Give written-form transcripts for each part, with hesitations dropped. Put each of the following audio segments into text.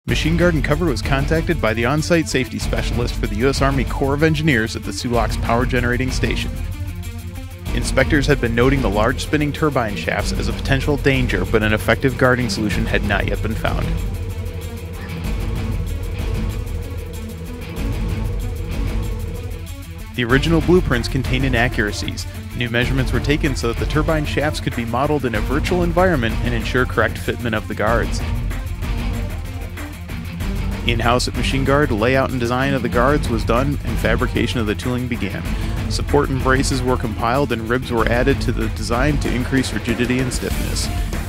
Machine Guard and Cover was contacted by the on-site safety specialist for the U.S. Army Corps of Engineers at the Sulak's power generating station. Inspectors had been noting the large spinning turbine shafts as a potential danger, but an effective guarding solution had not yet been found. The original blueprints contained inaccuracies. New measurements were taken so that the turbine shafts could be modeled in a virtual environment and ensure correct fitment of the guards. In-house at Machine Guard, layout and design of the guards was done and fabrication of the tooling began. Support and braces were compiled and ribs were added to the design to increase rigidity and stiffness.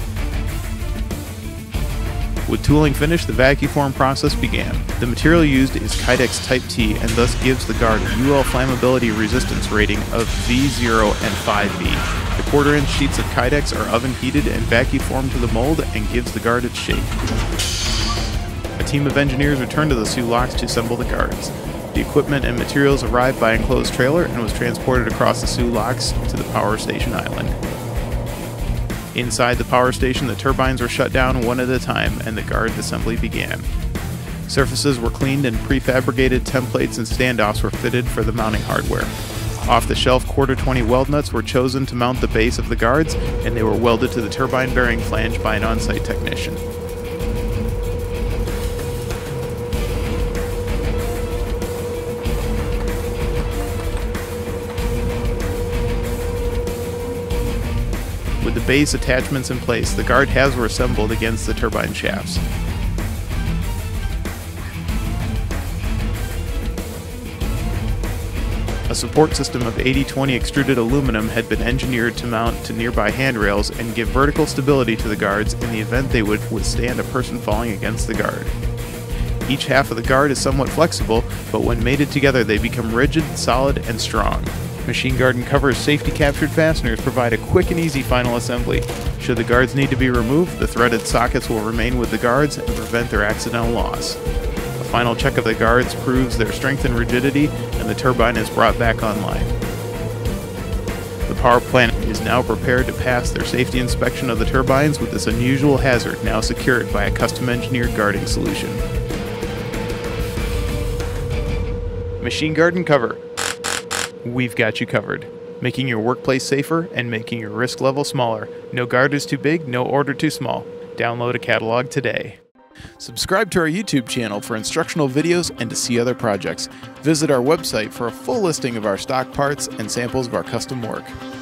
With tooling finished, the vacuform process began. The material used is Kydex Type T and thus gives the guard a UL flammability resistance rating of V0 and 5V. The quarter-inch sheets of Kydex are oven heated and vacuformed to the mold and gives the guard its shape. A team of engineers returned to the Sulaks to assemble the guards. The equipment and materials arrived by enclosed trailer and was transported across the Sulaks to the power station island. Inside the power station, the turbines were shut down one at a time and the guard assembly began. Surfaces were cleaned and prefabricated templates and standoffs were fitted for the mounting hardware. Off-the-shelf quarter 20 weld nuts were chosen to mount the base of the guards, and they were welded to the turbine bearing flange by an on-site technician. With the base attachments in place, the guard halves were assembled against the turbine shafts. A support system of 80-20 extruded aluminum had been engineered to mount to nearby handrails and give vertical stability to the guards in the event they would withstand a person falling against the guard. Each half of the guard is somewhat flexible, but when mated together they become rigid, solid, and strong. Machine Guard and Cover's safety captured fasteners provide a quick and easy final assembly. Should the guards need to be removed, the threaded sockets will remain with the guards and prevent their accidental loss. A final check of the guards proves their strength and rigidity, and the turbine is brought back online. The power plant is now prepared to pass their safety inspection of the turbines with this unusual hazard now secured by a custom-engineered guarding solution. Machine Guard and Cover. We've got you covered, making your workplace safer and making your risk level smaller. No guard is too big, no order too small. Download a catalog today. Subscribe to our YouTube channel for instructional videos and to see other projects. Visit our website for a full listing of our stock parts and samples of our custom work.